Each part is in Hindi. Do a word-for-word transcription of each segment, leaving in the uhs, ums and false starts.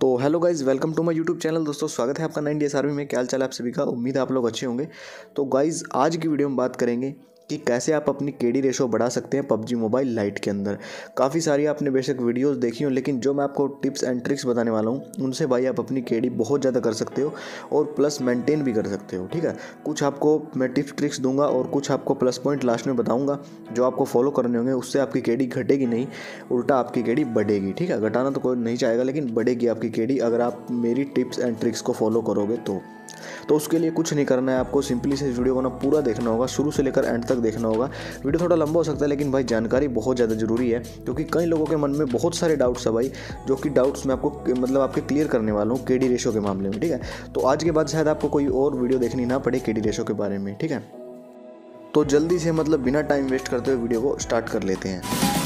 तो hello guys, welcome to my YouTube channel. दोस्तों स्वागत है आपका नाइन डेज आर्मी में। क्या हाल चाल है आप सभी का? उम्मीद है आप लोग अच्छे होंगे। तो गाइज़ आज की वीडियो में बात करेंगे कि कैसे आप अपनी केडी रेशो बढ़ा सकते हैं पबजी मोबाइल लाइट के अंदर। काफ़ी सारी आपने बेशक वीडियोस देखी हो, लेकिन जो मैं आपको टिप्स एंड ट्रिक्स बताने वाला हूँ उनसे भाई आप अपनी केडी बहुत ज़्यादा कर सकते हो और प्लस मेंटेन भी कर सकते हो। ठीक है, कुछ आपको मैं टिप्स ट्रिक्स दूंगा और कुछ आपको प्लस पॉइंट लास्ट में बताऊँगा जो आपको फॉलो करने होंगे। उससे आपकी केडी घटेगी नहीं, उल्टा आपकी केडी बढ़ेगी। ठीक है, घटाना तो कोई नहीं चाहेगा, लेकिन बढ़ेगी आपकी केडी अगर आप मेरी टिप्स एंड ट्रिक्स को फॉलो करोगे तो तो उसके लिए कुछ नहीं करना है आपको, सिंपली से इस वीडियो को ना पूरा देखना होगा, शुरू से लेकर एंड तक देखना होगा। वीडियो थोड़ा लंबा हो सकता है, लेकिन भाई जानकारी बहुत ज़्यादा ज़रूरी है, क्योंकि कई लोगों के मन में बहुत सारे डाउट्स है भाई, जो कि डाउट्स मैं आपको मतलब आपके क्लियर करने वाला हूँ केडी रेशो के मामले में। ठीक है, तो आज के बाद शायद आपको कोई और वीडियो देखनी ना पड़े केडी रेशो के बारे में। ठीक है, तो जल्दी से मतलब बिना टाइम वेस्ट करते हुए वीडियो को स्टार्ट कर लेते हैं।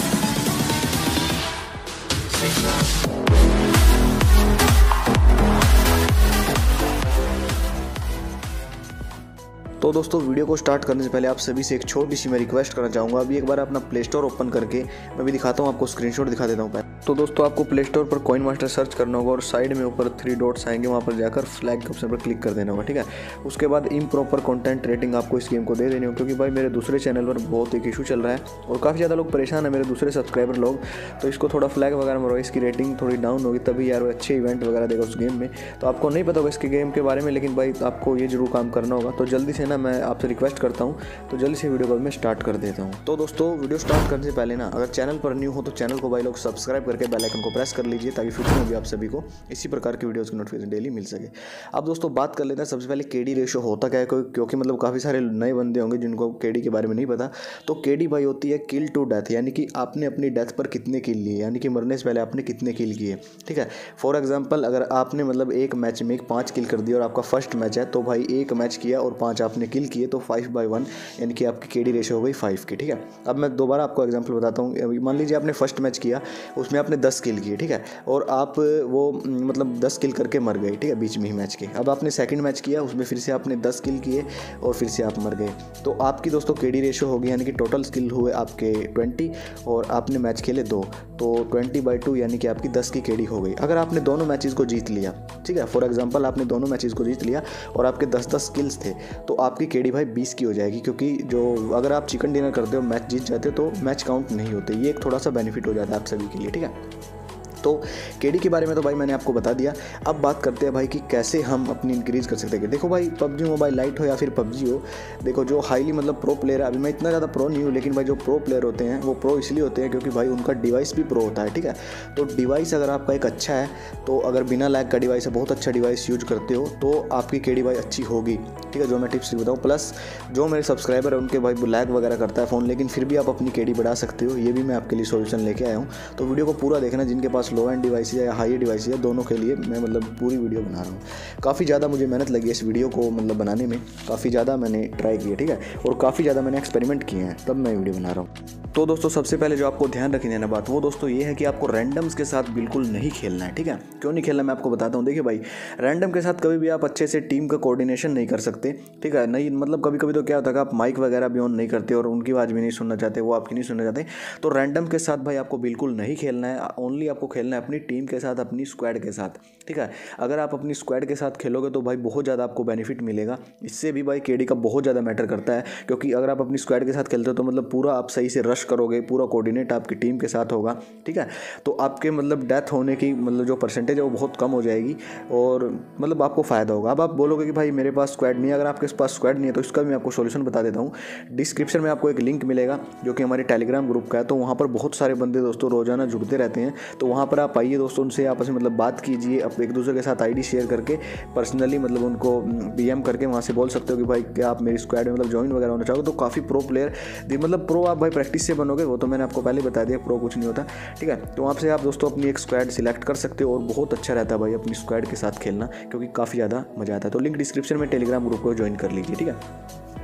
तो दोस्तों वीडियो को स्टार्ट करने से पहले आप सभी से एक छोटी सी मैं रिक्वेस्ट करना चाहूँगा। अभी एक बार अपना प्ले स्टोर ओपन करके मैं भी दिखाता हूँ आपको, स्क्रीनशॉट दिखा देता हूँ पहले। तो दोस्तों आपको प्ले स्टोर पर कॉइन मास्टर सर्च करना होगा और साइड में ऊपर थ्री डॉट्स आएंगे, वहाँ पर जाकर फ्लैग के ऑप्शन पर क्लिक कर देना होगा। ठीक है, उसके बाद इम्प्रॉपर कंटेंट रेटिंग आपको इस गेम को दे देनी होगी, क्योंकि भाई मेरे दूसरे चैनल पर बहुत एक इशू चल रहा है और काफ़ी ज़्यादा लोग परेशान है, मेरे दूसरे सब्सक्राइबर लोग। तो इसको थोड़ा फ्लैग वगैरह मरो, इसकी रेटिंग थोड़ी डाउन होगी तभी यार वो अच्छे इवेंट वगैरह देगा उस गेम में। तो आपको नहीं पता होगा इसके गेम के बारे में, लेकिन भाई आपको ये जरूर काम करना होगा। तो जल्दी से ना मैं आपसे रिक्वेस्ट करता हूं, तो जल्दी से वीडियो को मैं स्टार्ट कर देता हूं। तो दोस्तों वीडियो स्टार्ट करने से पहले ना अगर चैनल पर न्यू हो तो चैनल को भाई लोग सब्सक्राइब करके बेल आइकन को प्रेस कर लीजिए, ताकि फ्यूचर में भी आप सभी को इसी प्रकार की वीडियोस की नोटिफिकेशन डेली मिल सके। अब दोस्तों बात कर लेते हैं सबसे पहले केडी रेशो होता क्या है, क्योंकि मतलब काफ़ी सारे नए बंदे होंगे जिनको केडी के बारे में नहीं पता। तो केडी भाई होती है किल टू डेथ, यानी कि आपने अपनी डेथ पर कितने किल लिए, यानी कि मरने से पहले आपने कितने किल किए। ठीक है, फॉर एग्जाम्पल अगर आपने मतलब एक मैच में एक पाँच किल कर दिया और आपका फर्स्ट मैच है, तो भाई एक मैच किया और पाँच आपने किल किए, तो फाइव बाई वन यानी कि आपकी केडी रेशो हो गई फाइव की। ठीक है, अब मैं दोबारा आपको एग्जांपल बताता हूँ। मान लीजिए आपने फर्स्ट मैच किया, उसमें आपने दस किल किए। ठीक है, और आप वो मतलब दस किल करके मर गए। ठीक है, बीच में ही मैच के। अब आपने सेकंड मैच किया, उसमें फिर से आपने दस किल किए और फिर से आप मर गए। तो आपकी दोस्तों केडी रेशो होगी, यानी कि टोटल किल हुए आपके ट्वेंटी और आपने मैच खेले दो, तो ट्वेंटी बाई टू यानी कि आपकी दस की केडी हो गई। अगर आपने दोनों मैचेस को जीत लिया, ठीक है, फॉर एग्जांपल आपने दोनों मैचेस को जीत लिया और आपके दस दस किल्स थे, तो आपकी केडी भाई बीस की हो जाएगी, क्योंकि जो अगर आप चिकन डिनर करते हो मैच जीत जाते हो तो मैच काउंट नहीं होते। ये एक थोड़ा सा बेनिफिट हो जाता है आप सभी के लिए। ठीक है, तो केडी के बारे में तो भाई मैंने आपको बता दिया। अब बात करते हैं भाई कि कैसे हम अपनी इंक्रीज़ कर सकते हैं। देखो भाई पबजी मोबाइल लाइट हो या फिर पबजी हो, देखो जो हाईली मतलब प्रो प्लेयर है, अभी मैं इतना ज़्यादा प्रो नहीं हूँ, लेकिन भाई जो प्रो प्लेयर होते हैं वो प्रो इसलिए होते हैं क्योंकि भाई उनका डिवाइस भी प्रो होता है। ठीक है, तो डिवाइस अगर आपका एक अच्छा है, तो अगर बिना लैग का डिवाइस है, बहुत अच्छा डिवाइस यूज करते हो, तो आपकी केडी भाई अच्छी होगी। ठीक है, जो मैं टिप्स बताऊँ, प्लस जो मेरे सब्सक्राइबर है उनके भाई लैग वगैरह करता है फ़ोन, लेकिन फिर भी आप अपनी केडी बढ़ा सकते हो। ये भी मैं आपके लिए सोल्यूशन लेके आया हूँ। तो वीडियो को पूरा देखना, जिनके पास लो एंड डिवाइस है हाई डिवाइस है, दोनों के लिए मैं मतलब पूरी वीडियो बना रहा हूँ। काफ़ी ज़्यादा मुझे मेहनत लगी है इस वीडियो को मतलब बनाने में, काफ़ी ज़्यादा मैंने ट्राई किया। ठीक है, और काफ़ी ज़्यादा मैंने एक्सपेरिमेंट किए हैं, तब मैं वीडियो बना रहा हूँ। तो दोस्तों सबसे पहले जो आपको ध्यान रखनी है ना बात, वो दोस्तों ये है कि आपको रैंडम्स के साथ बिल्कुल नहीं खेलना है। ठीक है, क्यों नहीं खेलना मैं आपको बताता हूँ। देखिए भाई, रैंडम के साथ कभी भी आप अच्छे से टीम का कोऑर्डिनेशन नहीं कर सकते। ठीक है, नहीं मतलब कभी कभी तो क्या होता है कि आप माइक वगैरह भी ऑन नहीं करते और उनकी आवाज़ भी नहीं सुनना चाहते, वो आपकी नहीं सुनना चाहते। तो रैंडम के साथ भाई आपको बिल्कुल नहीं खेलना है, ओनली आपको खेलना है अपनी टीम के साथ, अपनी स्क्वाड के साथ। ठीक है, अगर आप अपनी स्क्वाड के साथ खेलोगे तो भाई बहुत ज़्यादा आपको बेनिफिट मिलेगा। इससे भी भाई केडी का बहुत ज़्यादा मैटर करता है, क्योंकि अगर आप अपनी स्क्वाड के साथ खेलते हो तो मतलब पूरा आप सही से रश करोगे, पूरा कोऑर्डिनेट आपकी टीम के साथ होगा। ठीक है, तो आपके मतलब डेथ होने की मतलब जो परसेंटेज है वो बहुत कम हो जाएगी और मतलब आपको फ़ायदा होगा। अब आप बोलोगे कि भाई मेरे पास स्क्वाड नहीं है, अगर आपके पास स्क्वाड नहीं है तो इसका भी मैं आपको सोल्यूशन बता देता हूँ। डिस्क्रिप्शन में आपको एक लिंक मिलेगा जो कि हमारे टेलीग्राम ग्रुप का है, तो वहाँ पर बहुत सारे बंदे दोस्तों रोजाना जुड़ते रहते हैं। तो वहाँ पर आप आइए दोस्तों, उनसे आपस में मतलब बात कीजिए, आप एक दूसरे के साथ आईडी शेयर करके पर्सनली मतलब उनको पीएम करके वहाँ से बोल सकते हो कि भाई क्या आप मेरी स्क्वाड में मतलब ज्वाइन वगैरह होना चाहोगे। तो काफ़ी प्रो प्लेयर मतलब प्रो आप भाई प्रैक्टिस से बनोगे, वो तो मैंने आपको पहले बता दिया, प्रो कुछ नहीं होता। ठीक है, तो वहाँ से आप दोस्तों अपनी एक स्क्वाड सिलेक्ट कर सकते हो और बहुत अच्छा रहता है भाई अपनी स्क्वाड के साथ खेलना, क्योंकि काफ़ी ज़्यादा मज़ा आता है। तो लिंक डिस्क्रिप्शन में टेलीग्राम ग्रुप को ज्वाइन कर लीजिए। ठीक है,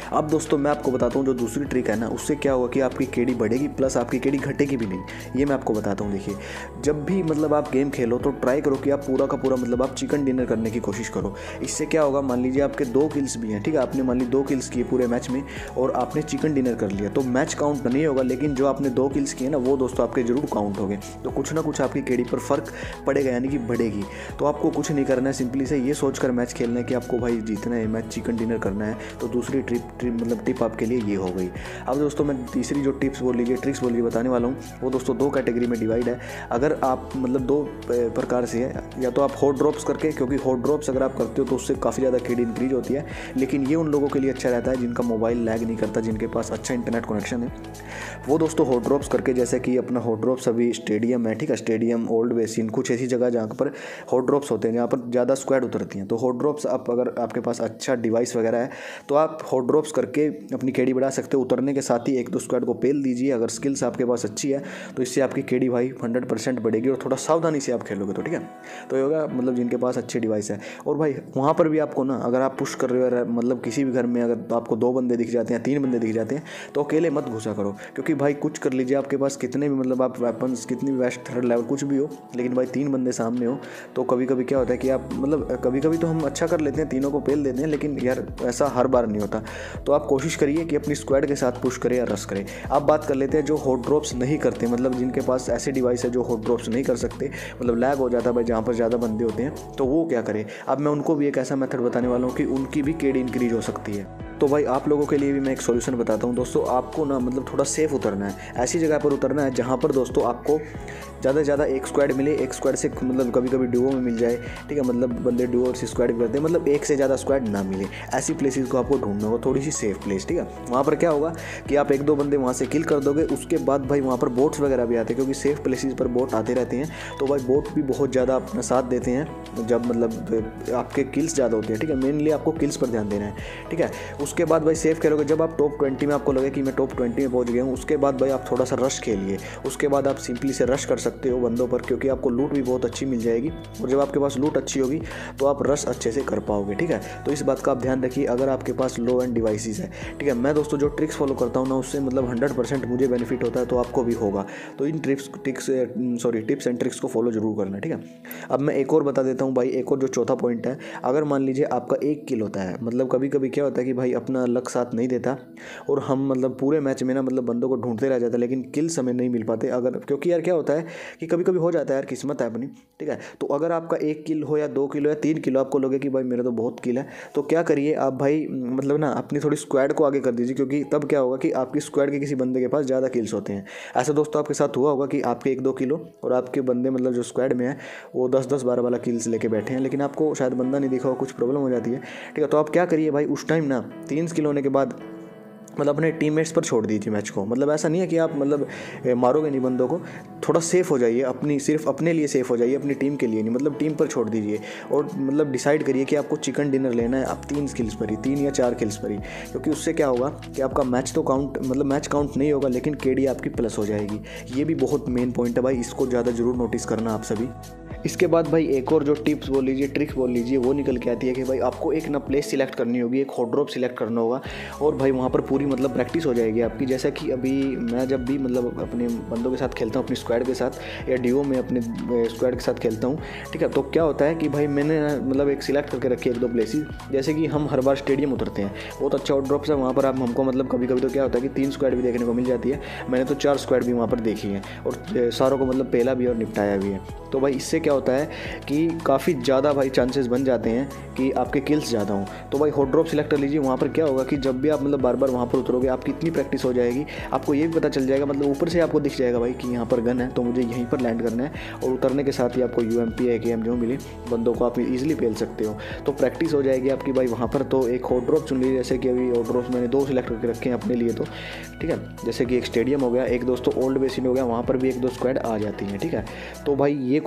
अब दोस्तों मैं आपको बताता हूँ जो दूसरी ट्रिक है ना, उससे क्या होगा कि आपकी केडी बढ़ेगी प्लस आपकी केडी घटेगी भी नहीं। ये मैं आपको बताता हूँ। देखिए, जब भी मतलब आप गेम खेलो तो ट्राई करो कि आप पूरा का पूरा मतलब आप चिकन डिनर करने की कोशिश करो। इससे क्या होगा, मान लीजिए आपके दो किल्स भी हैं, ठीक है, आपने मान ली दो किल्स किए पूरे मैच में और आपने चिकन डिनर कर लिया, तो मैच काउंट नहीं होगा, लेकिन जो आपने दो किल्स किए ना वो दोस्तों आपके जरूर काउंट होंगे। तो कुछ ना कुछ आपकी केडी पर फर्क पड़ेगा, यानी कि बढ़ेगी। तो आपको कुछ नहीं करना है, सिंपली से ये सोचकर मैच खेलना है कि आपको भाई जीतना है, मैच चिकन डिनर करना है। तो दूसरी ट्रिप ट्रिप मतलब टिप आपके लिए ये हो गई। अब दोस्तों मैं तीसरी जो टिप्स बोल लीजिए ट्रिक्स बोल लीजिए बताने वाला हूँ, वो दोस्तों दो कैटेगरी में डिवाइड है। अगर आप मतलब दो प्रकार से है, या तो आप हॉट ड्रॉप्स करके, क्योंकि हॉट ड्रॉप्स अगर आप करते हो तो उससे काफ़ी ज़्यादा केडी इंक्रीज होती है, लेकिन ये उन लोगों के लिए अच्छा रहता है जिनका मोबाइल लैग नहीं करता, जिनके पास अच्छा इंटरनेट कनेक्शन है, वो दोस्तों हॉट ड्रॉप्स करके, जैसे कि अपना हॉट ड्रॉप्स अभी स्टेडियम है, ठीक है, स्टेडियम, ओल्ड बेसिन, कुछ ऐसी जगह जहाँ पर हॉट ड्रॉप्स होते हैं, जहाँ पर ज़्यादा स्क्वाड उतरती हैं। तो हॉट ड्रॉप्स आप अगर आपके पास अच्छा डिवाइस वगैरह है तो आप हॉट ड्रॉप्स करके अपनी केडी बढ़ा सकते हो। उतरने के साथ ही एक दो स्क्वाड को पेल दीजिए। अगर स्किल्स आपके पास अच्छी है तो इससे आपकी केडी भाई हंड्रेड परसेंट बढ़ेगी, और थोड़ा सावधानी से आप खेलोगे तो, ठीक है। तो ये होगा मतलब जिनके पास अच्छी डिवाइस है। और भाई वहाँ पर भी आपको ना, अगर आप पुश कर रहे हो मतलब किसी भी घर में अगर आपको दो बंदे दिख जाते हैं, तीन बंदे दिख जाते हैं, तो अकेले मत घुसा करो, क्योंकि भाई कुछ कर लीजिए, आपके पास कितने भी मतलब आप वेपन्स, कितनी भी बेस्ट थर्ड लेवल कुछ भी हो, लेकिन भाई तीन बंदे सामने हो तो कभी कभी क्या होता है कि आप मतलब कभी कभी तो हम अच्छा कर लेते हैं, तीनों को पेल देते हैं, लेकिन यार ऐसा हर बार नहीं होता। तो आप कोशिश करिए कि अपनी स्क्वाड के साथ पुश करें या रश करें। अब बात कर लेते हैं जो हॉट ड्रॉप्स नहीं करते, मतलब जिनके पास ऐसे डिवाइस है जो हॉट ड्रॉप्स नहीं कर सकते, मतलब लैग हो जाता है भाई जहाँ पर ज़्यादा बंदे होते हैं, तो वो क्या करें। अब मैं उनको भी एक ऐसा मेथड बताने वाला हूँ कि उनकी भी केडी इंक्रीज हो सकती है। तो भाई आप लोगों के लिए भी मैं एक सॉल्यूशन बताता हूँ दोस्तों। आपको ना मतलब थोड़ा सेफ उतरना है, ऐसी जगह पर उतरना है जहाँ पर दोस्तों आपको ज़्यादा से ज़्यादा एक स्क्वाड मिले, एक स्क्वाड से मतलब कभी कभी डुओ में मिल जाए, ठीक है, मतलब बंदे डुओ से स्क्वाड भी करते हैं, मतलब एक से ज़्यादा स्क्वाड ना मिले। ऐसी प्लेसेस को आपको ढूंढना होगा, थोड़ी सी सेफ प्लेस, ठीक है। वहाँ पर क्या होगा कि आप एक दो बंदे वहाँ से किल कर दोगे, उसके बाद भाई वहाँ पर बोट्स वगैरह भी आते हैं, क्योंकि सेफ प्लेसेस पर बोट आते रहते हैं। तो भाई बोट भी बहुत ज़्यादा अपना साथ देते हैं जब मतलब आपके किल्स ज़्यादा होते हैं, ठीक है। मेनली आपको किल्स पर ध्यान देना है, ठीक है। उसके बाद भाई सेफ खेलोगे, जब आप टॉप ट्वेंटी में आपको लगे कि मैं टॉप ट्वेंटी में पहुँच गया हूँ, उसके बाद भाई आप थोड़ा सा रश खेलिए। उसके बाद आप सिंपली से रश कर सकते हो बंदों पर, क्योंकि आपको लूट भी बहुत अच्छी मिल जाएगी, और जब आपके पास लूट अच्छी होगी तो आप रश अच्छे से कर पाओगे, ठीक है। तो इस बात का आप ध्यान रखिए अगर आपके पास लो एंड डिवाइसेस है, ठीक है। मैं दोस्तों जो ट्रिक्स फॉलो करता हूँ ना, उससे मतलब हंड्रेड परसेंट मुझे बेनिफिट होता है, तो आपको भी होगा। तो इन trips tricks sorry tips and tricks को फॉलो जरूर करना, ठीक है। अब मैं एक और बता देता हूँ भाई, एक और जो चौथा पॉइंट है, अगर मान लीजिए आपका एक किल होता है, मतलब कभी कभी क्या होता है कि भाई अपना लक साथ नहीं देता और हम मतलब पूरे मैच में ना मतलब बंदों को ढूंढते रह जाते हैं, लेकिन किल्स हमें नहीं मिल पाते। अगर क्योंकि यार क्या होता है कि कभी कभी हो जाता है यार, किस्मत है अपनी, ठीक है। तो अगर आपका एक किल हो या दो किल हो या तीन किलो, आपको लगे कि भाई मेरा तो बहुत किल है, तो क्या करिए आप भाई मतलब ना अपनी थोड़ी स्क्वाड को आगे कर दीजिए, क्योंकि तब क्या होगा कि आपकी स्क्वाड के किसी बंदे के पास ज़्यादा किल्स होते हैं। ऐसा दोस्तों आपके साथ हुआ होगा कि आपके एक दो किलो और आपके बंदे मतलब जो स्क्वाड में है वो दस दस बारह वाला किल्स लेके बैठे हैं, लेकिन आपको शायद बंदा नहीं दिखा हो, कुछ प्रॉब्लम हो जाती है, ठीक है। तो आप क्या करिए भाई, उस टाइम ना तीन किल होने के बाद मतलब अपने टीममेट्स पर छोड़ दीजिए मैच को। मतलब ऐसा नहीं है कि आप मतलब मारोगे नहीं बंदों को, थोड़ा सेफ हो जाइए, अपनी सिर्फ अपने लिए सेफ हो जाइए, अपनी टीम के लिए नहीं, मतलब टीम पर छोड़ दीजिए। और मतलब डिसाइड करिए कि आपको चिकन डिनर लेना है, आप तीन किल्स पर ही, तीन या चार किल्स पर ही, क्योंकि उससे क्या होगा कि आपका मैच तो काउंट मतलब मैच काउंट नहीं होगा, लेकिन केडी आपकी प्लस हो जाएगी। ये भी बहुत मेन पॉइंट है भाई, इसको ज़्यादा जरूर नोटिस करना आप सभी। इसके बाद भाई एक और जो टिप्स बोल लीजिए, ट्रिक्स बोल लीजिए, वो निकल के आती है कि भाई आपको एक ना प्लेस सिलेक्ट करनी होगी, एक हॉट ड्रॉप सिलेक्ट करना होगा, और भाई वहाँ पर पूरी मतलब प्रैक्टिस हो जाएगी आपकी। जैसा कि अभी मैं जब भी मतलब अपने बंदों के साथ खेलता हूँ, अपनी स्क्वाड के साथ या डीओ में अपने स्क्वाड के साथ खेलता हूँ, ठीक है। तो क्या होता है कि भाई मैंने मतलब एक सिलेक्ट करके रखी है एक दो प्लेसेस, जैसे कि हम हर बार स्टेडियम उतरते हैं, बहुत अच्छा हॉट ड्रॉप्स है वहाँ पर। आप हमको मतलब कभी कभी तो क्या होता है कि तीन स्क्वाड भी देखने को मिल जाती है, मैंने तो चार स्क्वाड भी वहाँ पर देखी है, और सारों को मतलब पहला भी और निपटाया भी है। तो भाई इससे क्या होता है कि काफ़ी ज़्यादा भाई चांसेस बन जाते हैं कि आपके किल्स ज़्यादा हों। तो भाई हॉट ड्रॉप सिलेक्ट कर लीजिए। वहाँ पर क्या होगा कि जब भी आप मतलब बार बार वहाँ पर उतरोगे, आपकी इतनी प्रैक्टिस हो जाएगी, आपको ये भी पता चल जाएगा, मतलब ऊपर से आपको दिख जाएगा भाई कि यहाँ पर गन है, तो मुझे यहीं पर लैंड करना है, और उतरने के साथ ही आपको यू एम पी ए के एम जो मिले बंदों को आप ईजिली पेल सकते हो। तो प्रैक्टिस हो जाएगी आपकी भाई वहाँ पर। तो एक हॉट ड्रॉप चुन लीजिए, जैसे कि अभी हॉट ड्रॉप मैंने दो सिलेक्ट करके रखे हैं अपने लिए, तो ठीक है। जैसे कि एक स्टेडियम हो गया, एक दोस्तों ओल्ड बेसिन हो गया, वहाँ पर भी एक दो स्क्वाड आ जाती हैं, ठीक है। तो भाई ये कुछ टिप्स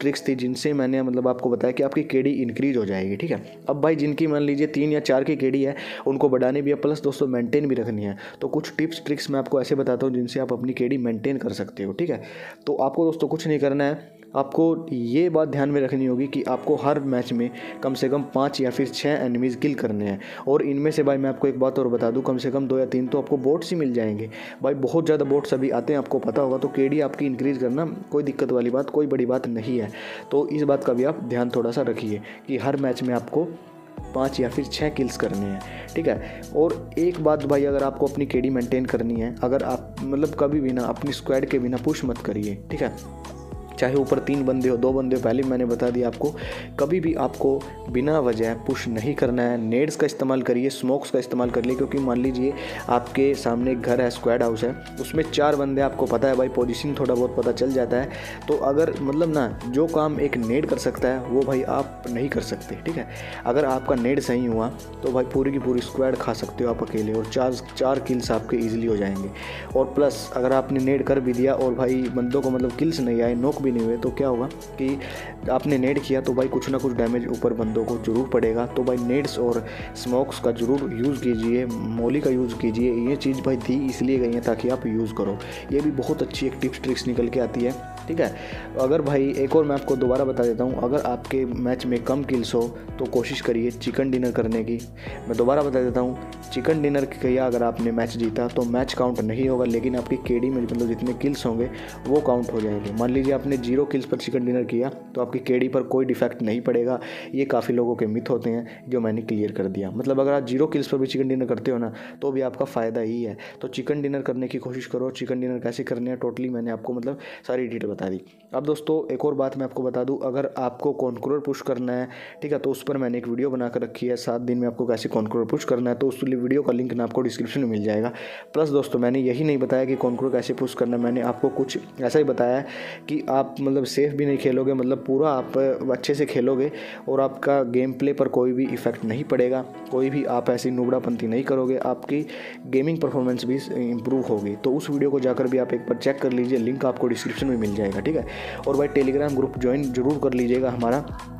ट्रिक्स थी जिनसे मैंने मतलब आपको बताया कि आपकी केडी इंक्रीज हो जाएगी। ठीक है, अब भाई जिनकी मान लीजिए तीन या चार की केडी है उनको बढ़ानी भी है, प्लस दोस्तों मेंटेन भी रखनी है। तो कुछ टिप्स ट्रिक्स मैं आपको ऐसे बताता हूँ जिनसे आप अपनी केडी मेंटेन कर सकते हो। ठीक है, तो आपको दोस्तों कुछ नहीं करना है, आपको ये बात ध्यान में रखनी होगी कि आपको हर मैच में कम से कम पाँच या फिर छः एनिमीज़ किल करने हैं। और इनमें से भाई मैं आपको एक बात और बता दूं, कम से कम दो या तीन तो आपको बोट्स ही मिल जाएंगे। भाई बहुत ज़्यादा बोट्स अभी आते हैं, आपको पता होगा। तो केडी आपकी इंक्रीज़ करना कोई दिक्कत वाली बात, कोई बड़ी बात नहीं है। तो इस बात का भी आप ध्यान थोड़ा सा रखिए कि हर मैच में आपको पाँच या फिर छः किल्स करने हैं। ठीक है, और एक बात भाई, अगर आपको अपनी केडी मेंटेन करनी है, अगर आप मतलब कभी भी ना अपनी स्क्वाड के बिना पुश मत करिए। ठीक है, चाहे ऊपर तीन बंदे हो दो बंदे हो, पहले मैंने बता दिया आपको, कभी भी आपको बिना वजह पुश नहीं करना है। नेड्स का इस्तेमाल करिए, स्मोक्स का इस्तेमाल करिए, क्योंकि मान लीजिए आपके सामने एक घर है, स्क्वाड हाउस है, उसमें चार बंदे, आपको पता है भाई पोजीशन थोड़ा बहुत पता चल जाता है। तो अगर मतलब ना जो काम एक नेड कर सकता है वो भाई आप नहीं कर सकते। ठीक है, अगर आपका नेड सही हुआ तो भाई पूरी की पूरी स्क्वाड खा सकते हो आप अकेले, और चार चार किल्स आपके ईजिली हो जाएंगे। और प्लस अगर आपने नेड कर भी दिया और भाई बंदों को मतलब किल्स नहीं आए, नोक भी नहीं हुए, तो क्या होगा कि आपने नेड किया तो भाई कुछ ना कुछ डैमेज ऊपर बंदों को जरूर पड़ेगा। तो भाई नेड्स और स्मोक्स का जरूर यूज़ कीजिए, मोली का यूज़ कीजिए। ये चीज़ भाई दी इसलिए गई है ताकि आप यूज़ करो। ये भी बहुत अच्छी एक टिप्स ट्रिक्स निकल के आती है। ठीक है, अगर भाई एक और मैं आपको दोबारा बता देता हूँ, अगर आपके मैच में कम किल्स हो तो कोशिश करिए चिकन डिनर करने की। मैं दोबारा बता देता हूँ, चिकन डिनर किया अगर आपने मैच जीता तो मैच काउंट नहीं होगा, लेकिन आपकी केडी में मतलब जितने किल्स होंगे वो काउंट हो जाएंगे। मान लीजिए आपने जीरो किल्स पर चिकन डिनर किया तो आपकी केडी पर कोई डिफेक्ट नहीं पड़ेगा। ये काफ़ी लोगों के मिथ होते हैं जो मैंने क्लियर कर दिया। मतलब अगर आप जीरो किल्स पर भी चिकन डिनर करते हो ना तो भी आपका फ़ायदा ही है। तो चिकन डिनर करने की कोशिश करो। चिकन डिनर कैसे करने हैं टोटली मैंने आपको मतलब सारी डिटेल बता दी। अब दोस्तों एक और बात मैं आपको बता दूं, अगर आपको कॉन्करर पुश करना है, ठीक है, तो उस पर मैंने एक वीडियो बना कर रखी है, सात दिन में आपको कैसे कॉन्करर पुश करना है। तो उस वीडियो का लिंक ना आपको डिस्क्रिप्शन में मिल जाएगा। प्लस दोस्तों मैंने यही नहीं बताया कि कॉन्करर कैसे पुश करना है, मैंने आपको कुछ ऐसा ही बताया है कि आप मतलब सेफ भी नहीं खेलोगे, मतलब पूरा आप अच्छे से खेलोगे और आपका गेम प्ले पर कोई भी इफेक्ट नहीं पड़ेगा, कोई भी आप ऐसी नुबड़ापंती नहीं करोगे, आपकी गेमिंग परफॉर्मेंस भी इंप्रूव होगी। तो उस वीडियो को जाकर भी आप एक बार चेक कर लीजिए, लिंक आपको डिस्क्रिप्शन में मिल जाएगा। ठीक है, और भाई टेलीग्राम ग्रुप ज्वाइन जरूर कर लीजिएगा हमारा।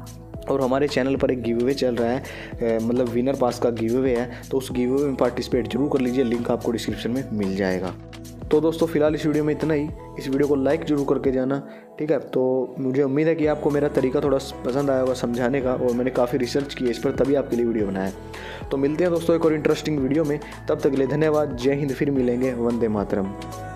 और हमारे चैनल पर एक गिव अवे चल रहा है, मतलब विनर पास का गिव अवे है, तो उस गिव अवे में पार्टिसिपेट जरूर कर लीजिए, लिंक आपको डिस्क्रिप्शन में मिल जाएगा। तो दोस्तों फिलहाल इस वीडियो में इतना ही। इस वीडियो को लाइक जरूर करके जाना। ठीक है, तो मुझे उम्मीद है कि आपको मेरा तरीका थोड़ा पसंद आया होगा समझाने का, और मैंने काफ़ी रिसर्च की है इस पर, तभी आपके लिए वीडियो बनाया। तो मिलते हैं दोस्तों एक और इंटरेस्टिंग वीडियो में, तब तक के लिए धन्यवाद। जय हिंद, फिर मिलेंगे। वंदे मातरम।